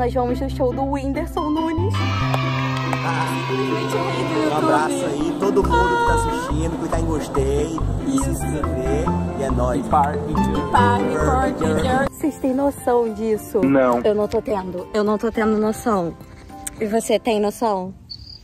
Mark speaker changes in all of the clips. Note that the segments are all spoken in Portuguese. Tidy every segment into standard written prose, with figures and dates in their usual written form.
Speaker 1: nós vamos no show do Whindersson Nunes. Simplesmente o rei do YouTube.
Speaker 2: Um abraço aí, todo mundo que tá assistindo, clicar em gostei, se inscrever, e é nóis.
Speaker 1: Vocês têm noção disso?
Speaker 2: Não.
Speaker 1: Eu não tô tendo. Eu não tô tendo noção. E você tem noção?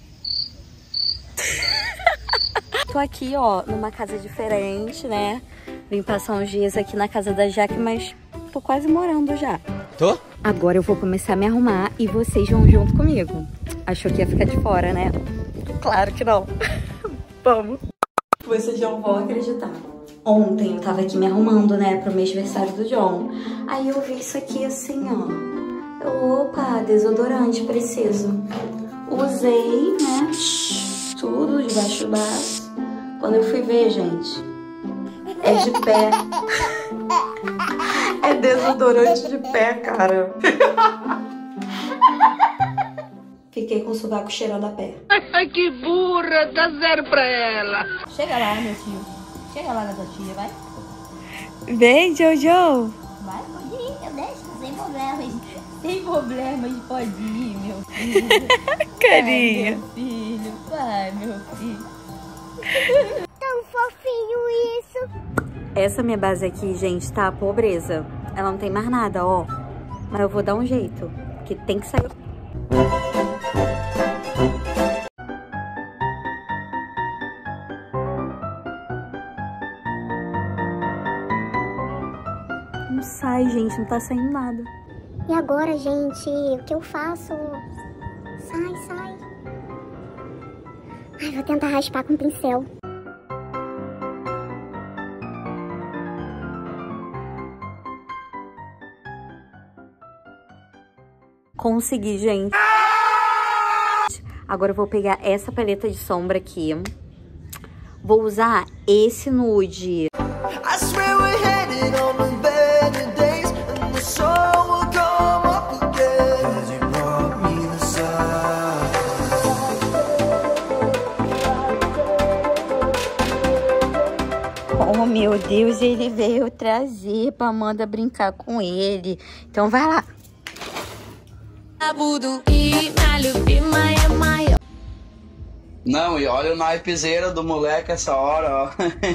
Speaker 1: Tô aqui, ó, numa casa diferente, né? Vim passar uns dias aqui na casa da Jaque, mas tô quase morando já.
Speaker 2: Tô?
Speaker 1: Agora eu vou começar a me arrumar e vocês vão junto comigo. Achou que ia ficar de fora, né? Claro que não. Vamos. Vocês não vão acreditar. Ontem eu tava aqui me arrumando, né, pro mês aniversário do John. Aí eu vi isso aqui assim, ó. Opa, desodorante, preciso. Usei, né, tudo debaixo do braço. Quando eu fui ver, gente, é de pé. É desodorante de pé, cara. Fiquei com o sovaco cheirando a pé.
Speaker 3: Ai, que burra, dá zero pra ela.
Speaker 4: Chega lá, meu tio. Chega lá na tua tia, vai.
Speaker 1: Vem, Jojo.
Speaker 4: Vai, pode ir, eu deixo, sem problemas. Sem problemas, pode ir, meu filho.
Speaker 1: Carinha.
Speaker 4: Vai, meu filho, vai, meu filho.
Speaker 5: Tão fofinho isso.
Speaker 1: Essa minha base aqui, gente, tá a pobreza. Ela não tem mais nada, ó. Mas eu vou dar um jeito, que tem que sair. Não sai, gente, não tá saindo nada.
Speaker 5: E agora, gente, o que eu faço? Sai, sai. Ai, vou tentar raspar com o pincel.
Speaker 1: Consegui, gente. Agora eu vou pegar essa paleta de sombra aqui. Vou usar esse nude. Oh, meu Deus, ele veio trazer pra Amanda brincar com ele. Então vai lá.
Speaker 6: Não, e olha o naipezeira do moleque essa hora, ó.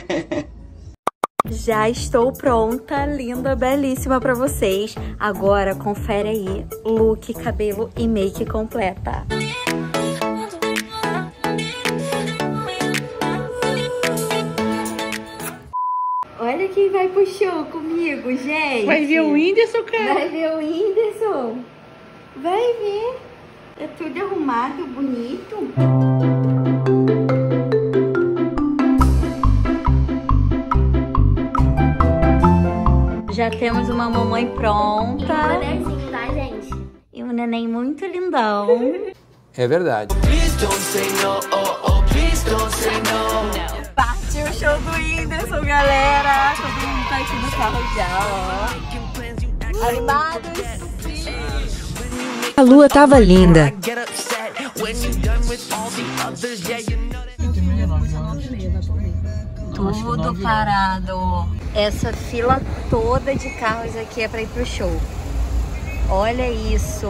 Speaker 1: Já estou pronta, linda, belíssima pra vocês. Agora, confere aí, look, cabelo e make completa. Olha quem vai pro show comigo, gente.
Speaker 3: Vai ver o Whindersson, cara?
Speaker 1: Vai ver o Whindersson. Vai ver. É tudo arrumado, bonito. Já temos uma mamãe pronta.
Speaker 5: Um nenenzinho, tá, gente?
Speaker 1: E um neném muito lindão.
Speaker 2: É verdade.
Speaker 1: Partiu o show do Whindersson, galera. Todo mundo tá aqui no carro já, ó. Animados?
Speaker 7: A lua tava linda.
Speaker 1: Tudo parado. Essa fila toda de carros aqui é pra ir pro show. Olha isso.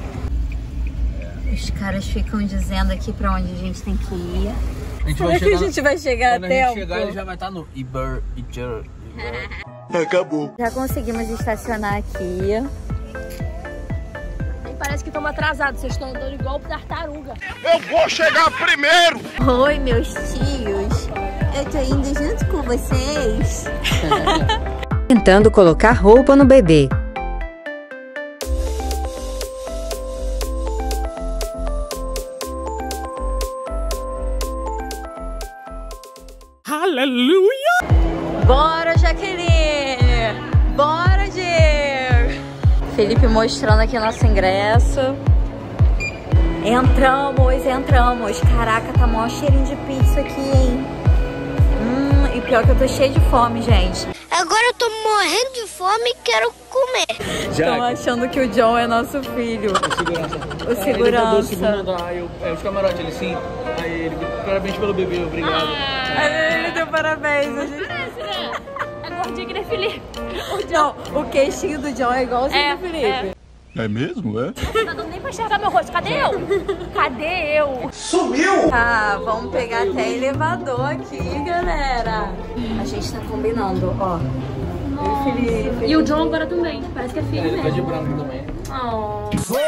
Speaker 1: Os caras ficam dizendo aqui pra onde a gente tem que ir. Será que a gente vai chegar a tempo?
Speaker 2: Quando a gente chegar, ele já vai estar no Iber. Acabou.
Speaker 1: Já conseguimos estacionar aqui.
Speaker 4: Parece que estamos atrasados, vocês estão andando igual tartaruga.
Speaker 3: Eu vou chegar primeiro!
Speaker 1: Oi, meus tios. Eu tô indo junto com vocês.
Speaker 7: Tentando colocar roupa no bebê.
Speaker 3: Aleluia!
Speaker 1: Bora, Jaqueline! Bora, Gir! Felipe mostrando aqui nosso ingresso. Entramos. Caraca, tá mó cheirinho de pizza aqui, hein? E pior que eu tô cheia de fome, gente.
Speaker 5: Agora eu tô morrendo de fome e quero comer.
Speaker 1: Estão achando que o John é nosso filho. O segurança.
Speaker 2: Os camarotes, ele sim. Aí ele, parabéns pelo bebê, obrigado.
Speaker 1: Ele deu parabéns.
Speaker 4: Parece, né? É gordinho que nem Felipe.
Speaker 1: Não, o queixinho do John é igualzinho do Felipe.
Speaker 3: É mesmo, é?
Speaker 4: Não tá dando nem pra enxergar meu rosto. Cadê eu? Cadê eu?
Speaker 3: Sumiu!
Speaker 1: Tá, vamos pegar até elevador aqui, galera. A gente tá combinando, ó.
Speaker 4: Nossa. E o John agora também. Parece que é filho mesmo.
Speaker 8: Tá de branco também.
Speaker 4: Oh.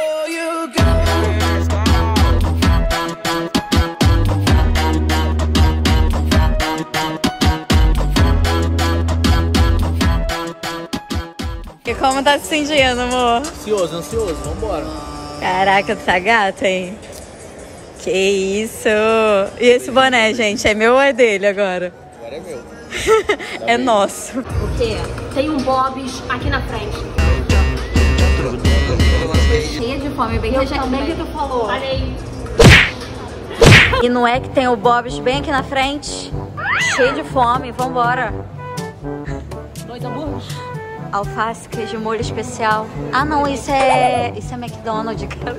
Speaker 1: E como tá se sentindo, amor?
Speaker 8: Ansioso, vambora.
Speaker 1: Caraca, tu tá gata, hein? Que isso! E esse boné, gente, é meu ou é dele agora?
Speaker 8: Agora é meu.
Speaker 1: É nosso.
Speaker 4: O quê? Tem um Bob's aqui na frente.
Speaker 1: Cheia de fome, bem que tu falou.
Speaker 4: Falei.
Speaker 1: E não é que tem o Bob's bem aqui na frente? Cheio de fome, vambora.
Speaker 4: 2 hambúrgueres?
Speaker 1: Alface, queijo, molho especial. Ah, não, isso é McDonald's, cara.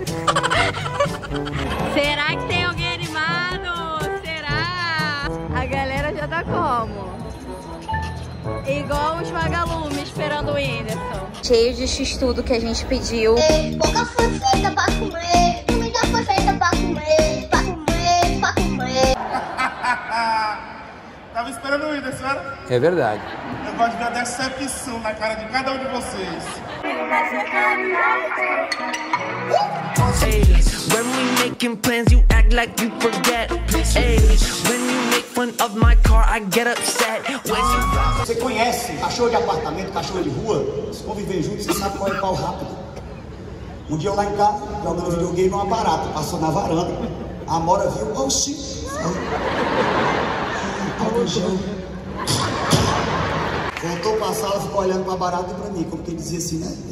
Speaker 1: Será que tem alguém animado? Será? A galera já tá como? Igual os vagalumes esperando o Whindersson. Cheio de x-tudo que a gente pediu.
Speaker 5: Boca foi feita pra comer, comida foi feita pra comer, pra comer, pra comer.
Speaker 3: Tava esperando o Whindersson, era?
Speaker 8: É verdade.
Speaker 3: Eu gosto de ver a decepção na cara de cada um de vocês.
Speaker 9: When we making plans, you act like you forget. Hey, when you make fun of my car, I get upset.
Speaker 2: Você conhece cachorro de apartamento, cachorro de rua? Se conviver junto, você sabe qual é o pau rápido. Um dia eu lá em casa, jogando videogame, uma barata passou na varanda. A Amora viu, oxi. Voltou pra sala, ficou olhando pra barata e pra mim, como quem dizia assim, né?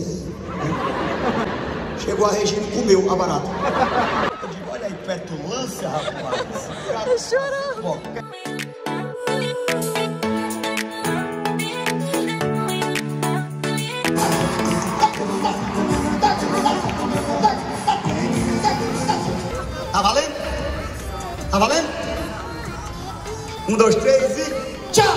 Speaker 2: Chegou a Regina e comeu a barata. Eu digo, olha aí, petulância, rapaz.
Speaker 1: Tô chorando.
Speaker 2: Tá valendo? Tá valendo? 1, 2, 3 e tchau!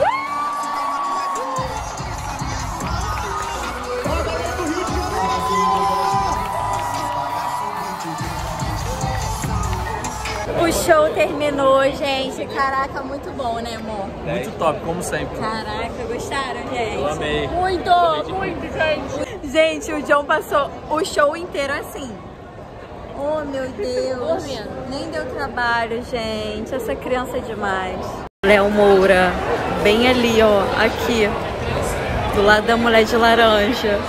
Speaker 1: O show terminou, gente. Caraca, muito bom, né, amor?
Speaker 8: Muito top, como sempre.
Speaker 1: Caraca, gostaram, gente?
Speaker 8: Eu amei.
Speaker 4: Muito, gente.
Speaker 1: Gente, o John passou o show inteiro assim. Oh, meu Deus.
Speaker 4: Dormindo.
Speaker 1: Nem deu trabalho, gente. Essa criança é demais. Léo Moura, bem ali, ó. Aqui. Do lado da mulher de laranja.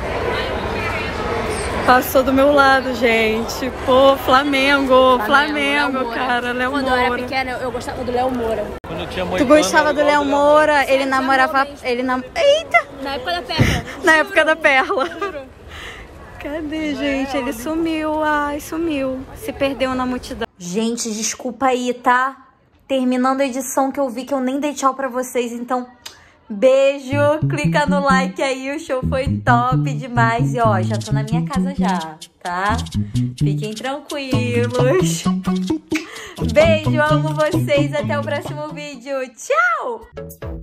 Speaker 1: Passou do meu lado, gente. Pô, Flamengo, Flamengo, cara. Léo Moura.
Speaker 4: Quando eu era pequena, eu gostava do Léo Moura.
Speaker 8: Quando eu tinha
Speaker 1: Tu gostava do Léo Moura? Ele namorava... Eita!
Speaker 4: Na época da Perla.
Speaker 1: Na época da Perla. Cadê, gente? Ele sumiu. Ai, sumiu. Se perdeu na multidão. Gente, desculpa aí, tá? Terminando a edição que eu vi que eu nem dei tchau pra vocês, então... Beijo, clica no like aí, o show foi top demais. E ó, já tô na minha casa já, tá? Fiquem tranquilos. Beijo, amo vocês, até o próximo vídeo. Tchau!